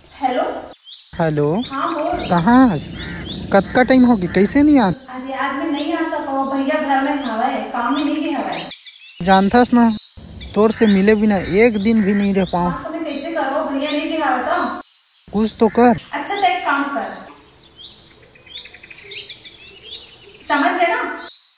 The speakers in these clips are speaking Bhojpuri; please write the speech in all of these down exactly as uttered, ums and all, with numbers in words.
Hello hello. हाँ बोल। कहाँ कत का टाइम होगी, कैसे नहीं आ? अरे आज मैं नहीं आ सका, भैया घर में हवा है, काम में नहीं हवा है। जानथस ना, तोर से मिले बिना एक दिन भी नहीं रह पाऊँ। हाँ, तो मैं कैसे करो, भैया नहीं दिखा तो कुछ तो कर। अच्छा तो एक काम कर, समझ गए ना।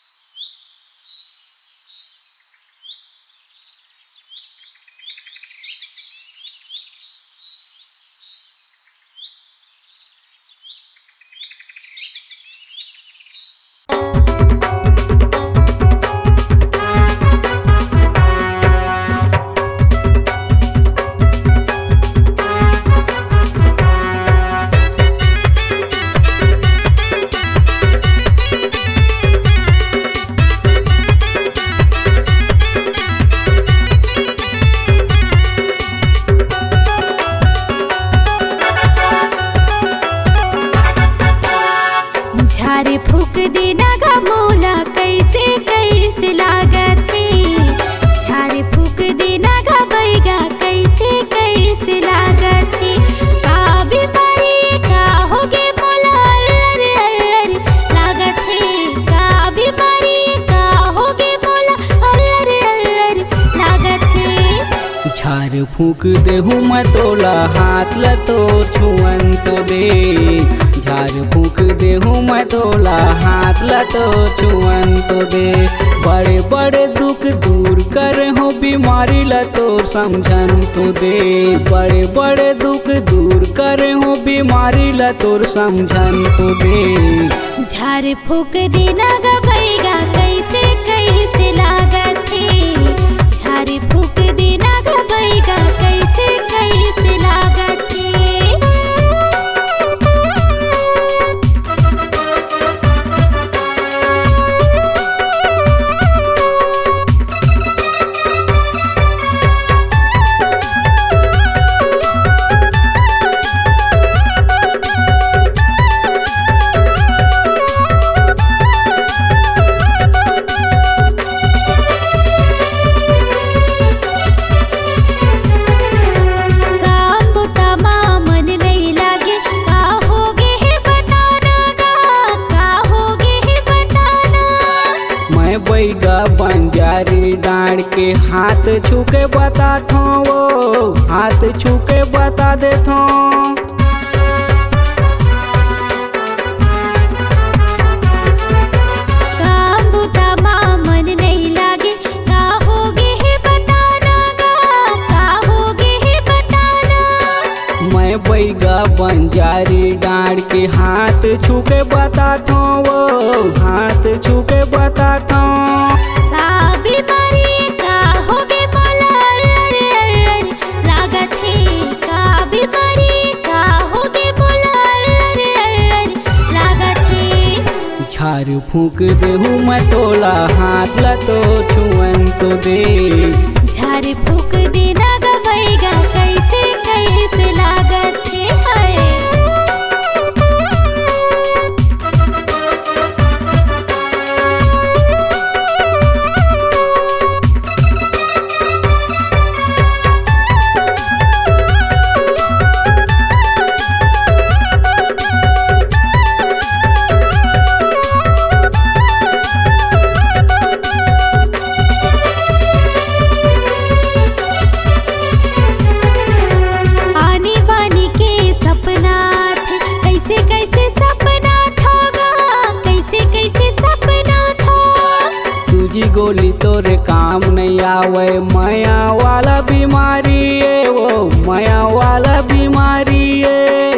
झारे फूक देना घमोला कैसे कैसे लागत है। झारे फूक देना घबैगा कैसे कैसे लागत है। का बीमारी का होगे मोला अल्लर अल्लर लागत है। का बीमारी का होगे मोला अल्लर अल्लर लागत है। झाड़ फूक देहूँ मैं तोला हाथ ल तो छुअन तो दे। झाड़ फूक देहूँ मैं तोला हाथ ल तो छुअन तो दे। बड़े बड़े दुख दूर करे हो बीमारी ल तो समझन तो दे। बड़े बड़े दुख दूर करे हो बीमारी ल तो समझन तो दे। झाड़ फूक देना गबैगा कैसे कैसे लागत है। झाड़ फूक देना गबैगा कैसे कैसे लागत है। बंजारी डांड के हाथ छूके बता थो, वो हाथ छूके बता दे थो। काम बुता माँ मन नहीं लागे, का होगे है बताना गा, का होगे है बताना। मैं बैगा बंजारी डांड के हाथ छूके बता थो, वो हाथ छूके बता थो। झाड़ फूक देहूँ मैं तोला हाथ ल तो छुअन तो दे। झाड़ फूक देना गबैगा कैसे कैसे लागत है। गोली तोरे काम नहीं आवे, माया वाला बीमारी है वो, माया वाला बीमारी है।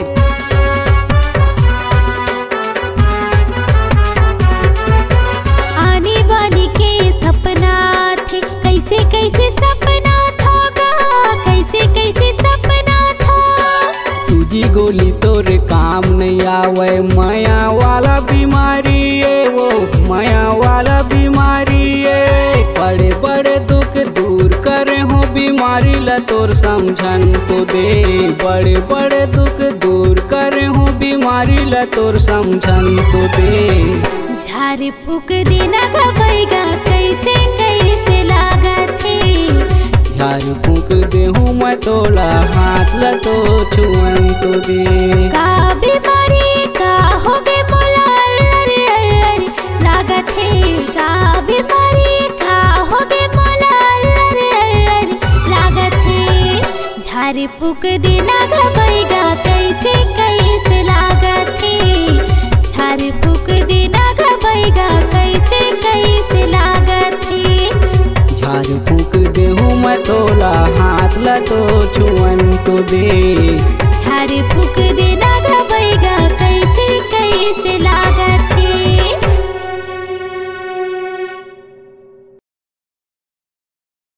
आने वाली के सपना थे, कैसे कैसे सपना था गा, कैसे कैसे सपना था। सूजी गोली तोरे काम नहीं आवे, माया वाला बीमारी है वो, माया वाला बीमारी है। बड़े बड़े दुख दूर करे हो बीमारी ल तोर समझन तो दे। बड़े बड़े दुख दूर करे हो बीमारी ल तोर समझन तो दे। झाड़ फूक देना गबैगा कैसे कैसे लागत है। झाड़ फूक देहूँ मैं तोला हाथ ल तो छुअन तो दे। का बीमारी का हो गे मोला अल्लर अल्लर लागत है। का बीमारी का हो गे मोला अल्लर अल्लर लागत है। झाड़ फूक देना घबैगा कैसे कैसे लागत है। झाड़ फूक देना घबैगा कैसे कैसे लागत है। झाड़ फूक देहूँ मैं तोला हाथ ल तो छुअन तो दे। झाड़ फूक देना